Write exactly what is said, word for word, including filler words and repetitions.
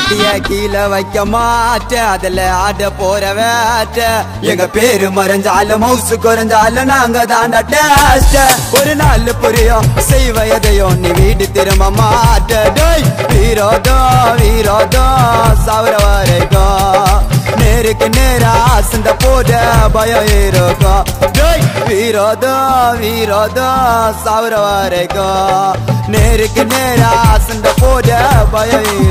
சட்டிய கீழே வைக்க மாட்டேன் அதுல ஆட போற வேட்ட எங்க பேரு மறைஞ்சாலும் மவுசு குறைஞ்சாலும் நாங்க தாண்ட டேஸ்ட் ஒரு நாள் புரியும் செய்வ எதையும் நீ வீடு திரும்ப மாட்ட வீரோதம் வீரோதம் சாவர வரைக்கும் நேருக்கு நேரா சண்டை போட பயம் இருக்கும் வீரோதம் வீரோதம் சாவர வரைக்கும் நேருக்கு நேரா சண்டை போட பயம்